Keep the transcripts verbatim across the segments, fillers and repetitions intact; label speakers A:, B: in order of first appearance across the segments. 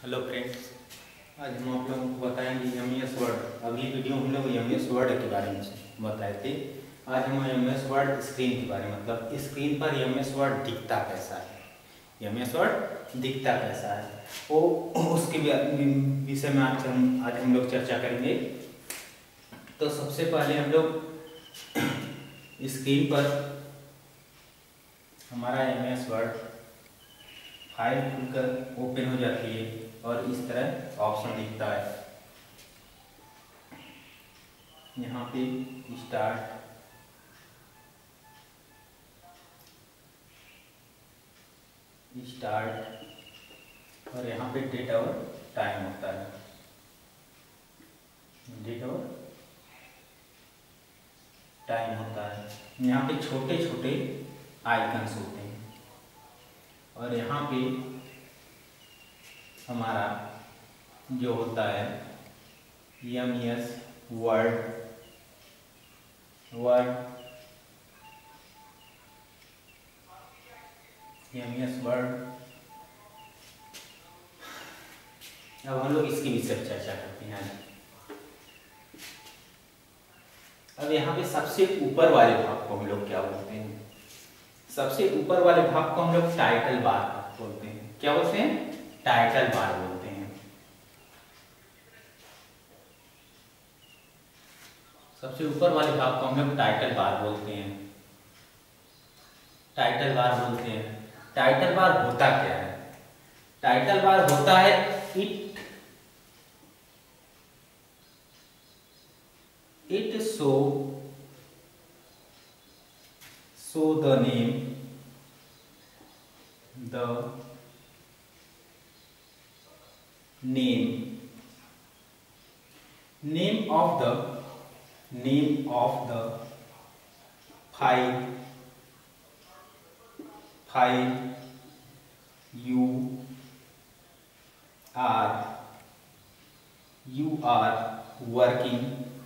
A: Hello friends, आज हम आप लोगों को बताएंगे एम एस वर्ड। अभी वीडियो हम लोग एम एस वर्ड के बारे में बताए थे। आज हम एम एस वर्ड स्क्रीन के बारे में, मतलब स्क्रीन पर एम एस वर्ड दिखता कैसा है, एम एस वर्ड दिखता कैसा है वो उसके विषय में आज हम आज हम लोग चर्चा करेंगे। तो सबसे पहले हम लोग स्क्रीन पर हमारा एम एस वर्ड फाइल खुलकर ओपन हो जाती है और इस तरह ऑप्शन दिखता है। यहाँ पे स्टार्ट, स्टार्ट और यहाँ पे डेट और टाइम होता है, डेट और टाइम होता है। यहाँ पे छोटे छोटे आइकन्स होते हैं और यहाँ पे हमारा जो होता है M S Word Word M S Word. अब हम लोग इसकी विषय पर चर्चा करते हैं। अब यहाँ पे सबसे ऊपर वाले भाग को हम लोग क्या बोलते हैं? सबसे ऊपर वाले भाग को हम लोग टाइटल बार बोलते हैं। क्या बोलते हैं? टाइटल बार बोलते हैं। सबसे ऊपर वाले भाग को हम लोग टाइटल बार बोलते हैं। टाइटल बार बोलते हैं। टाइटल बार होता क्या है? टाइटल बार होता है it it show show the name the name name of the name of the file file you are you are working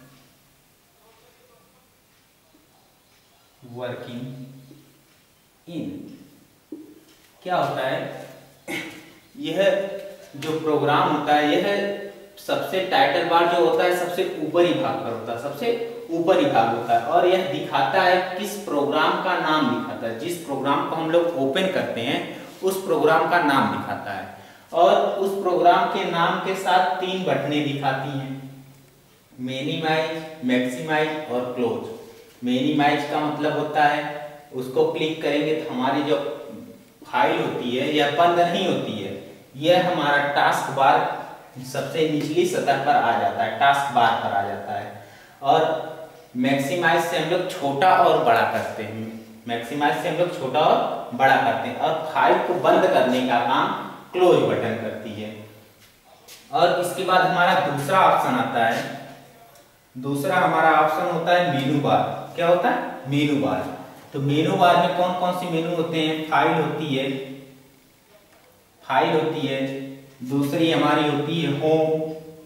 A: working in। क्या होता है? यह जो प्रोग्राम होता है, यह सबसे टाइटल बार जो होता है सबसे ऊपरी भाग पर होता है, सबसे ऊपरी भाग होता है और यह दिखाता है किस प्रोग्राम का नाम दिखाता है। जिस प्रोग्राम को हम लोग ओपन करते हैं उस प्रोग्राम का नाम दिखाता है और उस प्रोग्राम के नाम के साथ तीन बटनें दिखाती हैं, मिनिमाइज, मैक्सिमाइज और क्लोज। मिनिमाइज का मतलब होता है उसको क्लिक करेंगे तो हमारी जो फाइल होती है यह बंद नहीं होती है, यह हमारा टास्क बार सबसे निचली सतह पर आ जाता है, टास्क बार पर आ जाता है। और मैक्सिमाइज से हम लोग छोटा और बड़ा करते हैं, मैक्सिमाइज से हम लोग छोटा और बड़ा करते हैं और फाइल को बंद करने का काम क्लोज बटन करती है। और इसके बाद हमारा दूसरा ऑप्शन आता है, दूसरा हमारा ऑप्शन होता है मेनू बार। क्या होता है? मेनू बार। तो मेनू बार में कौन कौन सी मेनू होते हैं? फाइल होती है, फाइल होती है, दूसरी हमारी होती है होम,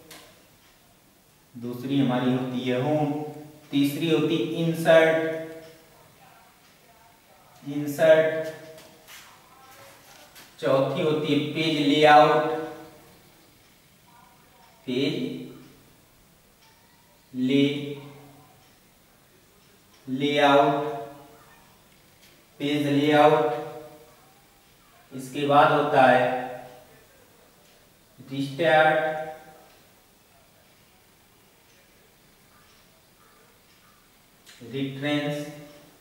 A: दूसरी हमारी होती है होम, तीसरी होती है इंसर्ट, इंसर्ट, चौथी होती है page layout, page lay layout, page layout. इसके बाद होता है रिस्टार्ट, रिट्रेंस,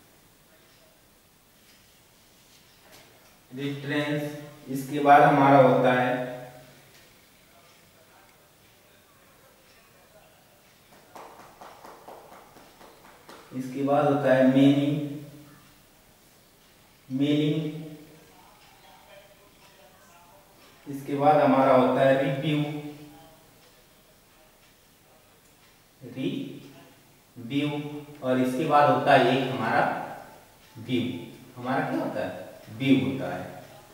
A: रिट्रेंस। इसके बाद हमारा होता है इसके बाद होता है मेनिंग, मेनिंग। इसके बाद हमारा होता है रिव्यू, रिव्यू और इसके बाद होता है एक हमारा व्यू। हमारा क्या होता है? व्यू होता है।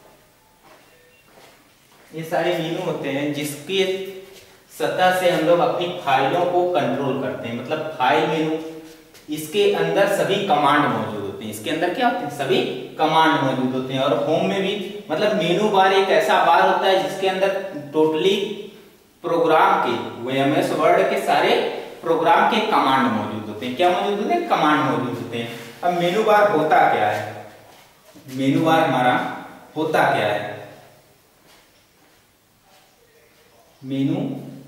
A: ये सारे मेनू होते हैं जिसके सतह से हम लोग अपनी फाइलों को कंट्रोल करते हैं, मतलब फाइल मेनू। इसके अंदर सभी कमांड मौजूद होते होते हैं। इसके अंदर क्या होते हैं, सभी कमांड मौजूद होते हैं। और होम में भी मतलब मेनू बार एक ऐसा बार होता है जिसके अंदर टोटली प्रोग्राम के एम एस वर्ड के सारे प्रोग्राम के कमांड मौजूद होते हैं। क्या मौजूद होते हैं, कमांड मौजूद होते हैं। अब मेनू बार होता क्या है, मेनू बार हमारा होता क्या है, मेनू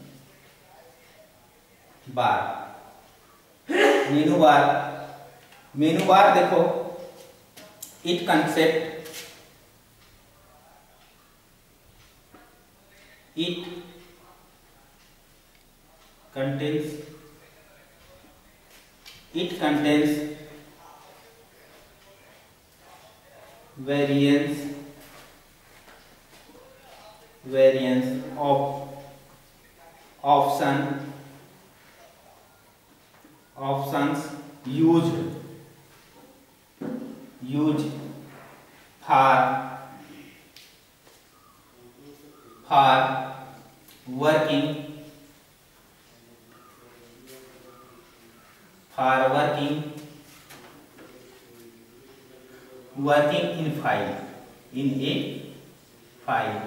A: बार, मेनू बार, मेनू बार देखो, it concept, it contains, it contains variance, variance of option, options used, used for, for working, for working, working in file, in a file,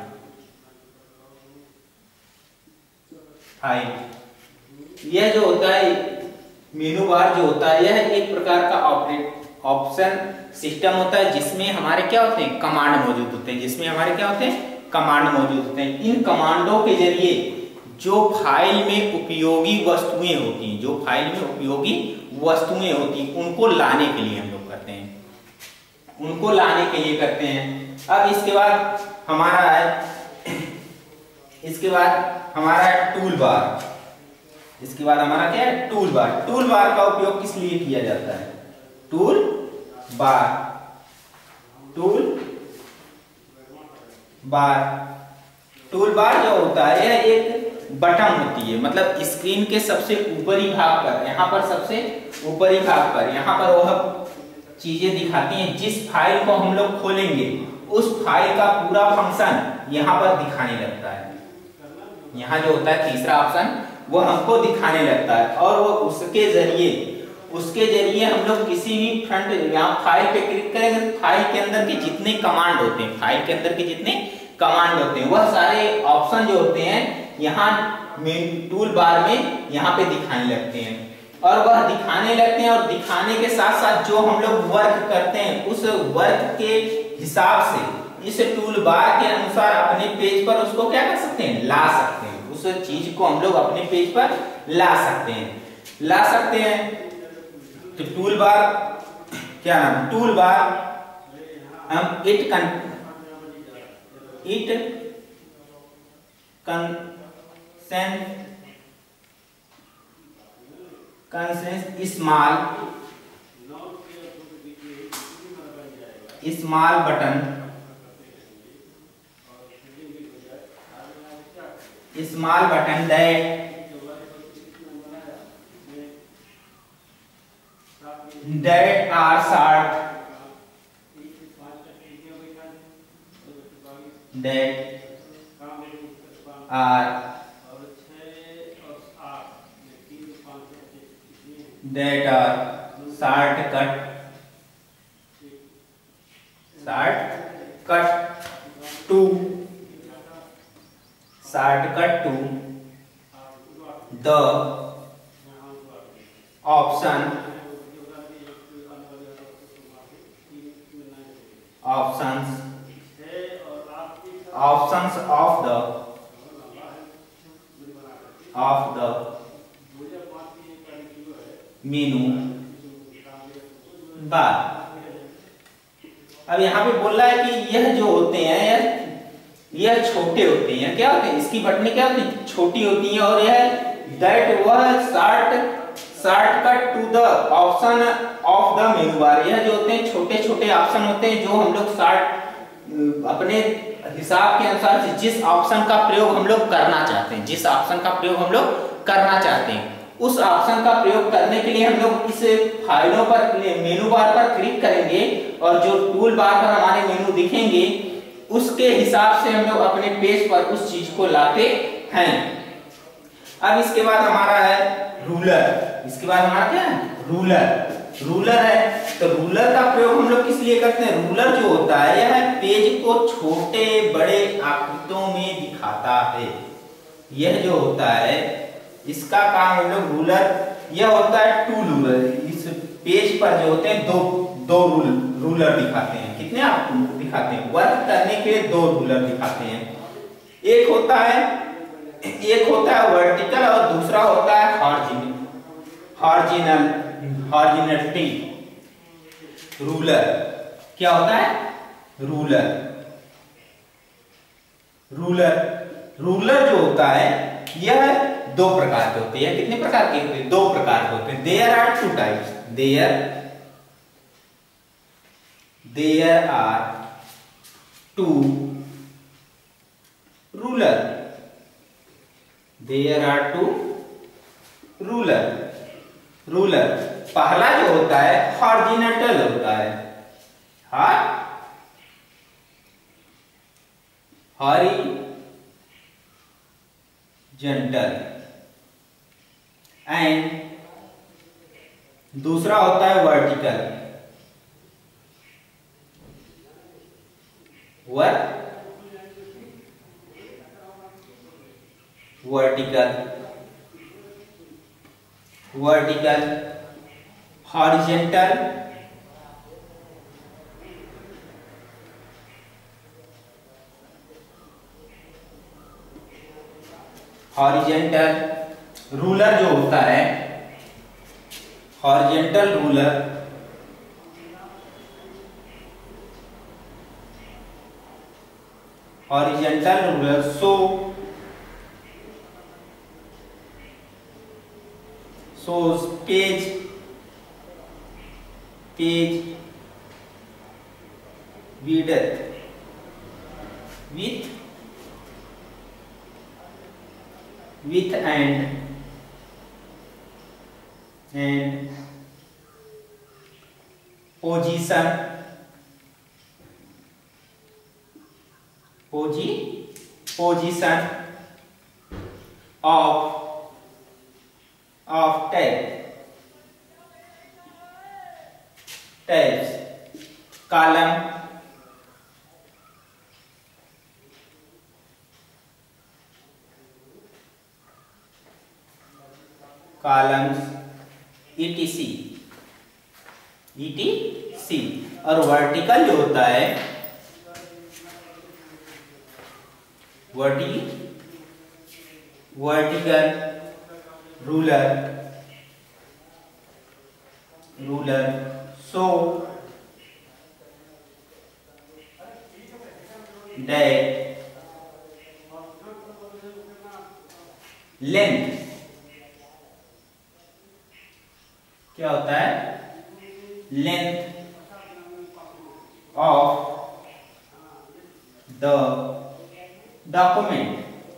A: file। यह जो होता है मेनू बार जो होता है, यह एक प्रकार का ऑपरेट ऑप्शन सिस्टम होता है जिसमें हमारे क्या होते हैं, कमांड मौजूद होते हैं, जिसमें हमारे क्या होते हैं, कमांड मौजूद होते हैं। इन कमांडों के जरिए जो फाइल में उपयोगी वस्तुएं होती हैं, जो फाइल में उपयोगी वस्तुएं होती हैं, उनको लाने के लिए हम लोग करते हैं, उनको लाने के लिए करते हैं। अब इसके बाद हमारा है, इसके बाद हमारा है टूल बार, इसके बाद हमारा क्या है, टूल बार। टूल बार का उपयोग किस लिए किया जाता है, tool bar, tool bar, tool bar जो होता है यह एक बटन होती है, मतलब स्क्रीन के सबसे ऊपरी भाग पर, यहाँ पर सबसे ऊपरी भाग पर, यहाँ पर वह चीजें दिखाती हैं जिस फाइल को हम लोग खोलेंगे उस फाइल का पूरा फंक्शन यहाँ पर दिखाने लगता है। यहाँ जो होता है तीसरा ऑप्शन वो हमको दिखाने लगता है, और वो उसके जरिए उसके जरिए हम लोग किसी भी फ्रंट, यहाँ फाइल पे क्लिक करेंगे, फाइल के अंदर के जितने कमांड होते हैं, फाइल के अंदर के जितने कमांड होते हैं, वह सारे ऑप्शन जो होते हैं यहाँ टूल बार में यहाँ पे दिखाने लगते हैं। और वह दिखाने लगते हैं, और दिखाने के साथ साथ जो हम लोग वर्क करते हैं उस वर्क के हिसाब से इस टूल बार के अनुसार अपने पेज पर उसको क्या कर सकते हैं, ला सकते हैं, उस चीज को हम लोग अपने पेज पर ला सकते हैं, ला सकते हैं। तो टूल बार क्या नाम, टूल बार हम it con it consent consent small small button small button that that are short, that are that are shortcut shortcut to shortcut to the option options options of the of the menu bar। अब यहाँ पे बोल रहा है कि यह जो होते हैं यह यह छोटे होते हैं, क्या होते हैं, इसकी बटनें क्या होती हैं, छोटी होती हैं, और यह दैट वह short shortcut to the option of the menu bar, यह जो होते हैं छोटे छोटे ऑप्शन होते हैं जो हम लोग शॉर्ट अपने हिसाब के अनुसार से जिस ऑप्शन का प्रयोग हम लोग करना चाहते हैं, जिस ऑप्शन का प्रयोग हम लोग करना चाहते हैं उस ऑप्शन का प्रयोग करने के लिए हम लोग इस फाइलों पर मेनू बार पर क्लिक करेंगे, और जो टूल बार पर हमारे मेनू दिखेंगे उसके हिसाब से हम लोग अपने पेज पर उस चीज को लाते हैं। अब इसके बाद हमारा है रूलर, इसके बाद हमारा क्या है, रूलर। रूलर है, तो रूलर का प्रयोग हम लोग किस लिए करते हैं? रूलर जो होता है यह पेज को छोटे बड़े आकृतियों में दिखाता है। यह जो होता है इसका काम हम लोग रूलर, यह होता है टू रूलर। इस पेज पर जो होते हैं दो दो रूल, रूलर दिखाते हैं। कितने आप दिखाते हैं? वर्क करने के लिए दो रूलर दिखाते हैं। एक होता है एक होता है वर्टिकल और दूसरा होता है हॉरिजॉन्टल हॉरिजॉन्टल हॉरिजॉन्टली रूलर। क्या होता है? रूलर रूलर रूलर जो होता है यह दो प्रकार के होते हैं। कितने प्रकार के होते हैं? दो प्रकार के होते हैं। There are two types. There there are two ruler. There are two ruler ruler पहला जो होता है हॉरिजॉन्टल होता है। हॉरिजॉन्टल एंड दूसरा होता है vertical. Work vertical vertical horizontal horizontal ruler जो होता है horizontal ruler horizontal ruler so shows page page width with with and and position posi position of of tab tabs column columns etc etc और vertical जो होता है verti vertical ruler ruler so that length क्या होता है? Length of the document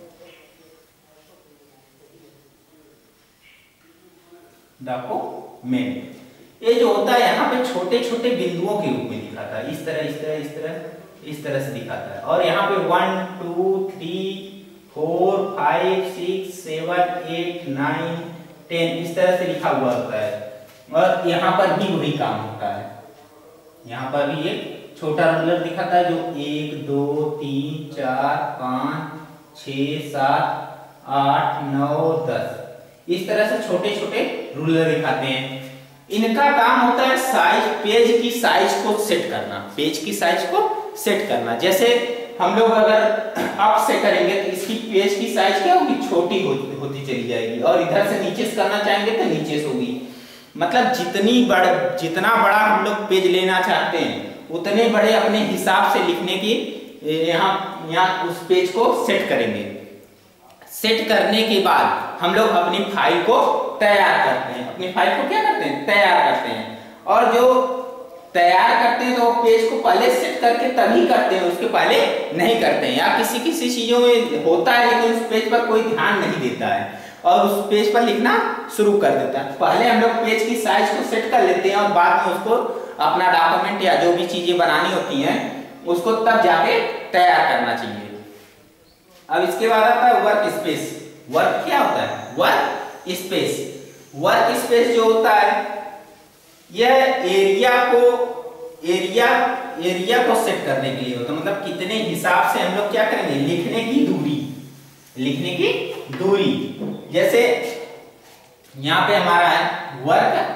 A: document ये जो होता है यहाँ पे छोटे छोटे बिंदुओं के रूप में दिखाता है। इस तरह इस तरह इस तरह इस तरह से दिखाता है। और यहाँ पे one two three four five six seven eight nine ten इस तरह से लिखा हुआ होता है। और यहाँ पर भी वही काम होता है। यहाँ पर भी एक छोटा रूलर दिखाता है जो एक दो तीन चार पाँच छ सात आठ नौ दस इस तरह से छोटे छोटे रूलर दिखाते हैं। इनका काम होता है साइज पेज की साइज को सेट करना पेज की साइज को सेट करना। जैसे हम लोग अगर अप से करेंगे तो इसकी पेज की साइज क्या होगी? छोटी हो, होती चली जाएगी। और इधर से नीचे से करना चाहेंगे तो नीचे से होगी। मतलब जितनी बड़ जितना बड़ा हम लोग पेज लेना चाहते हैं उतने बड़े अपने हिसाब से लिखने की यहाँ यहाँ उस पेज को सेट करेंगे। सेट करने के बाद हम लोग अपनी फाइल को तैयार करते हैं। अपनी फाइल को क्या करते हैं? तैयार करते हैं। और जो तैयार करते हैं तो पेज को पहले सेट करके तभी करते हैं, उसके पहले नहीं करते हैं। या किसी किसी चीजों में होता है लेकिन उस पेज पर कोई ध्यान नहीं देता है और उस पेज पर लिखना शुरू कर देता है। पहले हम लोग पेज की साइज को सेट कर लेते हैं और बाद में उसको अपना डॉक्यूमेंट या जो भी चीजें बनानी होती हैं उसको तब जाके तैयार करना चाहिए। अब इसके बाद आता है वर्क स्पेस। वर्क क्या होता है? Work space. वर्क स्पेस जो होता है यह एरिया को एरिया एरिया को सेट करने के लिए होता है, मतलब कितने हिसाब से हम लोग क्या करेंगे, लिखने की दूरी, लिखने की दूरी। जैसे यहां पे हमारा है work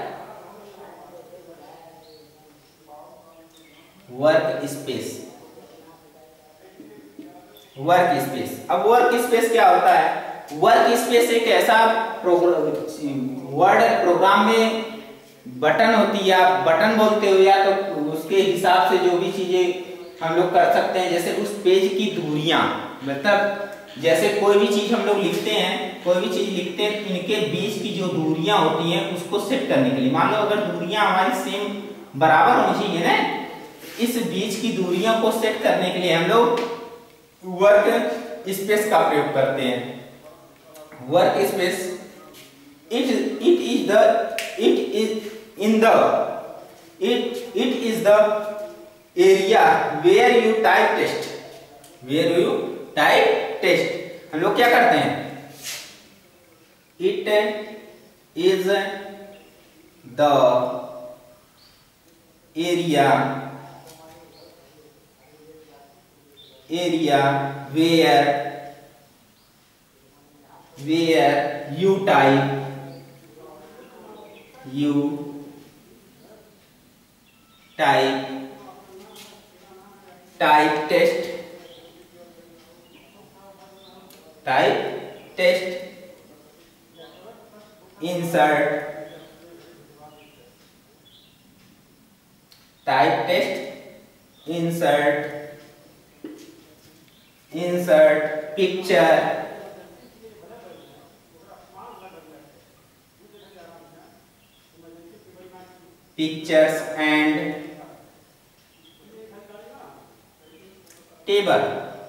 A: work space, work space. अब वर्क स्पेस क्या होता है, वर्क स्पेस एक ऐसा वर्ड प्रोग्राम में बटन होती है, आप बटन बोलते हो, या तो उसके हिसाब से जो भी चीजें हम लोग कर सकते हैं। जैसे उस पेज की दूरियां, मतलब जैसे कोई भी चीज हम लोग लिखते हैं, कोई भी चीज लिखते हैं, इनके बीच की जो दूरियां होती हैं उसको सेट करने के लिए, मान लो अगर दूरियां हमारी सेम बराबर होनी चाहिए ना, इस बीच की दूरियों को सेट करने के लिए हम लोग वर्क स्पेस का प्रयोग करते हैं। Work space it it is the it is in the it it is the area where you type test, where you type test. हम लोग क्या करते हैं, it is the area area where where you type you type type test type test insert type test insert insert picture pictures and table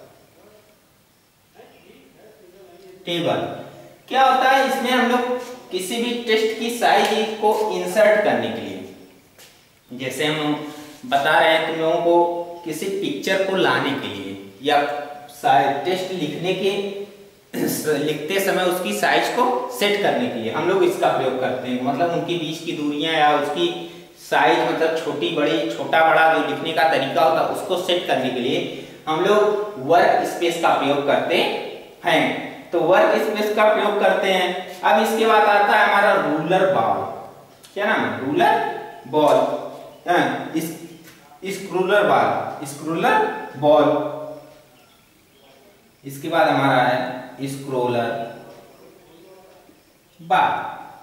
A: table. क्या होता है इसमें, हम लोग किसी भी टेस्ट की साइज को इंसर्ट करने के लिए, जैसे हम बता रहे हैं तुम लोगों को किसी पिक्चर को लाने के लिए, या टेस्ट लिखने के लिखते समय उसकी साइज को सेट करने के लिए हम लोग इसका प्रयोग करते हैं। मतलब उनके बीच की दूरियां या उसकी साइज, मतलब छोटी बड़ी, छोटा बड़ा जो लिखने का तरीका होता है उसको सेट करने के लिए हम लोग वर्क स्पेस का प्रयोग करते हैं। तो वर्क स्पेस का प्रयोग करते हैं। अब इसके बाद आता है हमारा रूलर बॉल। क्या नाम है, रूलर बॉल, इस स्क्रूलर बॉल, स्क्रूलर बॉल। इसके बाद हमारा है स्क्रोलर बार।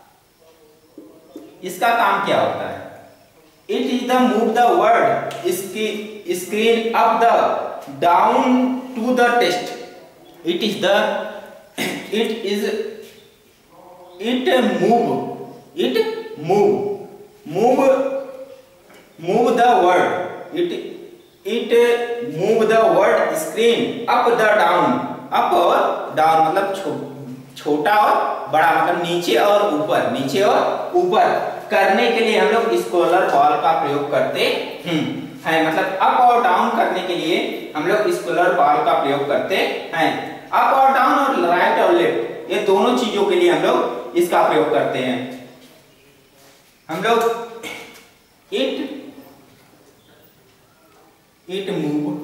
A: इसका काम क्या होता है, it is the move the word screen up the down to the test. It is the it is it move it move move move the word it it move the word screen up the down. Up और down मतलब छो, छोटा और बड़ा, मतलब नीचे और ऊपर, नीचे और ऊपर करने के लिए हम लोग स्क्रोलर बॉल का प्रयोग करते हैं। मतलब अप और डाउन करने के लिए हम लोग स्क्रोलर बॉल का प्रयोग करते हैं। अप और डाउन और राइट और लेफ्ट, ये दोनों चीजों के लिए हम लोग इसका प्रयोग करते हैं। हम लोग it It move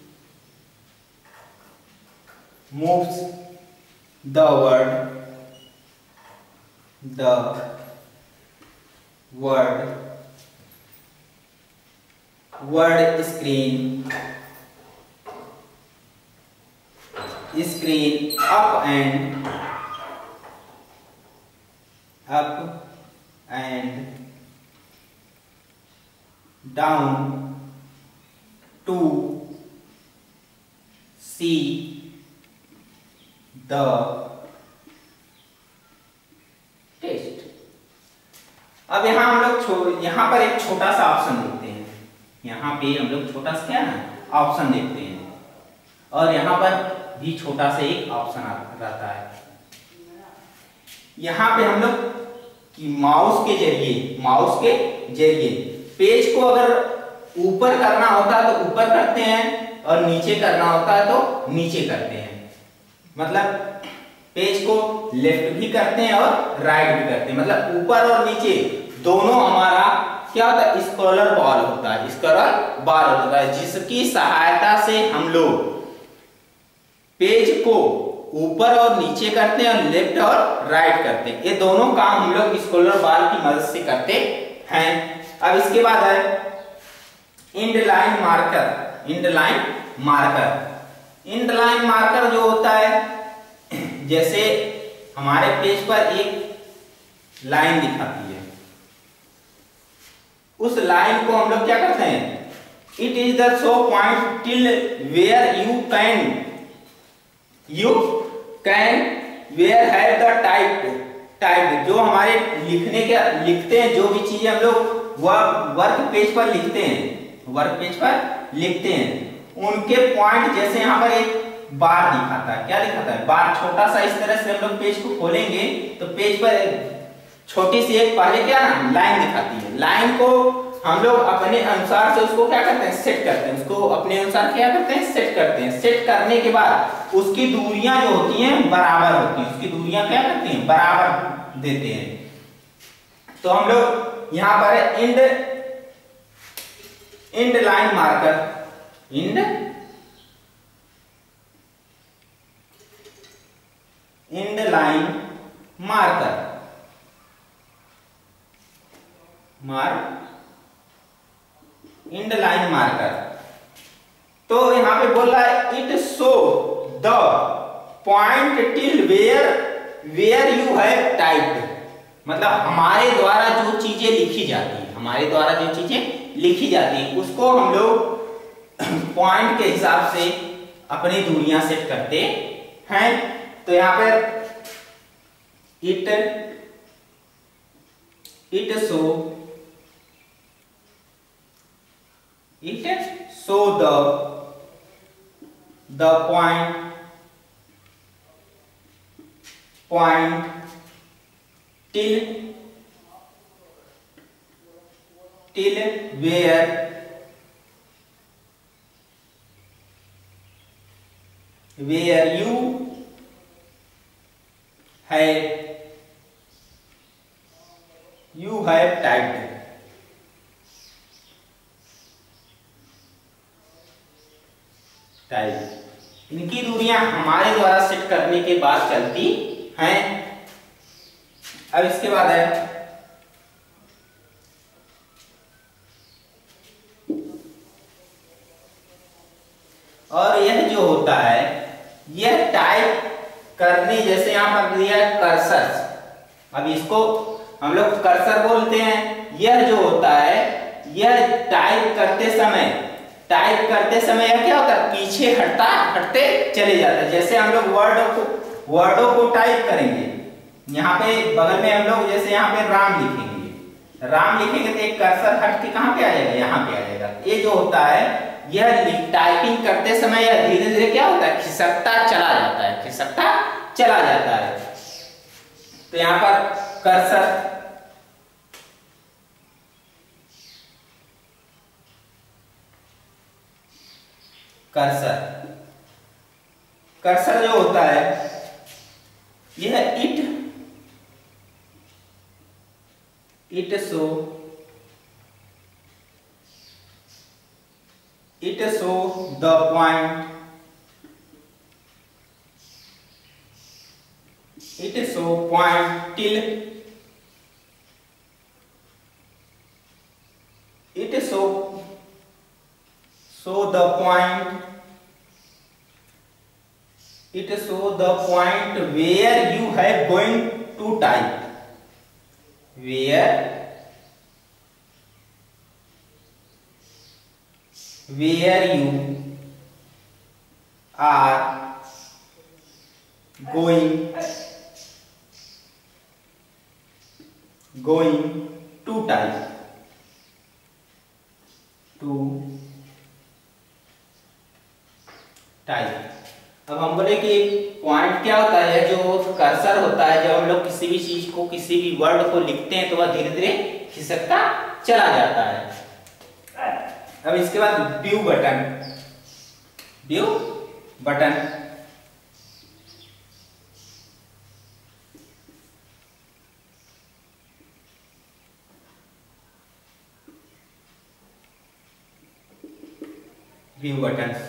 A: moves the word the word word screen screen up and up and down to see the test। अब यहां हम लोग यहां पर एक छोटा सा ऑप्शन देखते हैं। यहां पे हम लोग छोटा सा क्या ना ऑप्शन देखते हैं, और यहां पर भी छोटा सा एक ऑप्शन रहता है। यहां पे हम लोग कि माउस के जरिए माउस के जरिए पेज को अगर ऊपर करना होता है तो ऊपर करते हैं, और नीचे करना होता है तो नीचे करते हैं। मतलब पेज को लेफ्ट भी करते हैं और राइट भी करते हैं, मतलब ऊपर और नीचे दोनों हमारा क्या होता है, स्क्रॉलर बार होता है, स्क्रॉलर बार होता है, जिसकी सहायता से हम लोग पेज को ऊपर और नीचे करते हैं और लेफ्ट और राइट करते हैं। ये दोनों काम हम लोग स्क्रॉलर बार की मदद से करते हैं। अब इसके बाद है end line marker. End line marker end line marker जो होता है, जैसे हमारे पेज पर एक लाइन दिखाती है, उस लाइन को हम लोग क्या करते हैं, it is the show point till where you can you can where have the type type जो हमारे लिखने के लिखते हैं, जो भी चीजें हम लोग वर्क पेज पर लिखते हैं, वर्क पेज पर लिखते हैं, उनके पॉइंट, जैसे यहाँ पर एक बार दिखाता है, क्या दिखाता है, बार छोटा सा, इस तरह से हम लोग पेज को खोलेंगे तो पेज पर छोटी सी एक पहले क्या ना लाइन दिखाती है। लाइन को हम लोग अपने अनुसार से उसको क्या करते हैं, सेट करते हैं, उसको अपने अनुसार क्या करते हैं, सेट करते हैं। सेट करने के बाद उसकी दूरियां जो होती हैं बराबर होती हैं, उसकी दूरियां क्या करती हैं, बराबर देते हैं। तो हम लोग यहाँ पर end end line marker, end end line marker मार इंड लाइन मार्कर, तो यहां पे बोल रहा है it show the point till where where you have typed, मतलब हमारे द्वारा जो चीजें लिखी जाती है, हमारे द्वारा जो चीजें लिखी जाती है उसको हम लोग पॉइंट के हिसाब से अपनी दूरियां सेट करते हैं। तो यहां पर it it show It show the the point point till till where where you have you have typed। Type इनकी दूरियां हमारे द्वारा सेट करने के बाद चलती हैं। अब इसके बाद है और यह जो होता है, यह टाइप करने, जैसे यहां पर दिया है कर्सर, अब इसको हम लोग कर्सर बोलते हैं। यह जो होता है, यह टाइप करते समय टाइप करते समय यह क्या होता है, पीछे हटता हटते चले जाता है। जैसे हम लोग वर्ड को वर्डों को टाइप करेंगे, यहाँ पे बगल में हम लोग जैसे यहाँ पे राम लिखेंगे, राम लिखेंगे तो एक कर्सर हट के कहाँ पे आ जाएगा, यहाँ पे आ जाएगा। ये जो होता है, यह टाइपिंग करते समय यह धीरे धीरे क्या होता है, खिसकता चला जाता है, खिसकता चला जाता है। तो यहाँ पर कर्सर कर्सर कर्सर जो होता है, यह it it show it show the point it show point till it show show the point it show the point where you have going to type, where where you are going going to type to type. अब हम बोले कि point क्या होता है, जो cursor होता है, जब हम लोग किसी भी चीज को, किसी भी वर्ड को लिखते हैं तो वह धीरे धीरे खिसकता चला जाता है। अब इसके बाद view button view button view buttons.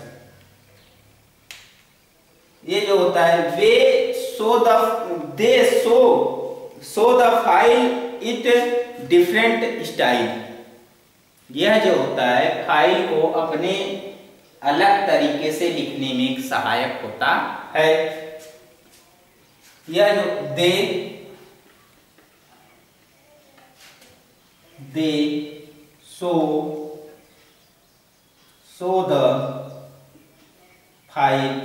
A: ये जो होता है way show the they show show the file it different style. यह जो होता है फाइल को अपने अलग तरीके से लिखने में सहायक होता है। यह जो they they show show the file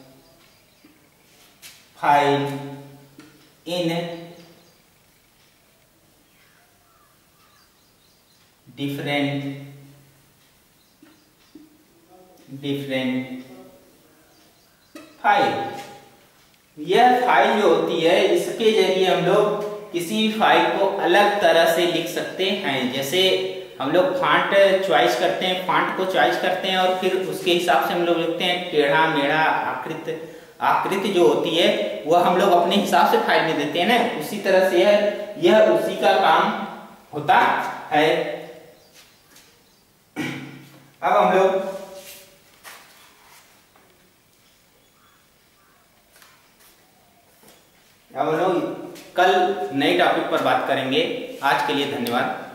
A: file in different different file. यह फाइल जो होती है इसके जरिए हम लोग किसी भी फाइल को अलग तरह से लिख सकते हैं। जैसे हम लोग फॉन्ट चॉइस करते हैं, फॉन्ट को चॉइस करते हैं और फिर उसके हिसाब से हम लोग लिखते हैं। टेढ़ा मेढ़ा आकृति आकृति जो होती है वह हम लोग अपने हिसाब से फाइल में देते हैं ना, उसी तरह से यह यह उसी का काम होता है। अब हम लोग अब हम लोग कल नए टॉपिक पर बात करेंगे। आज के लिए धन्यवाद।